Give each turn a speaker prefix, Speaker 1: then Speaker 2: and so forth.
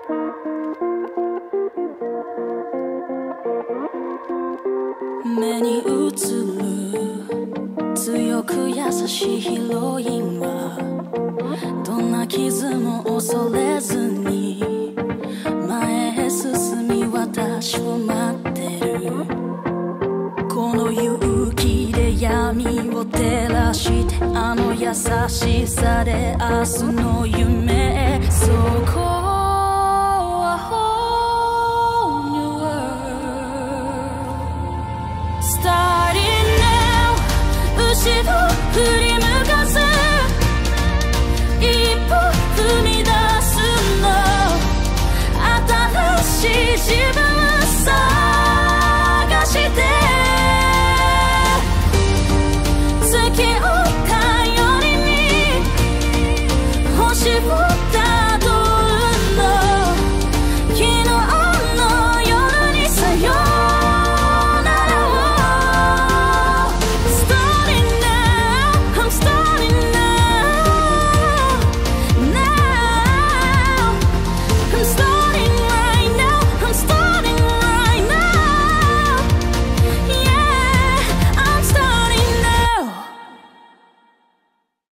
Speaker 1: 目に映る強く優しいヒロインはどんな傷も恐れずに前へ進み私を待ってる。この勇気で闇を照らしてあの優しさで明日の夢へそこ後ろ振り向かず一歩踏み出すの新しい自分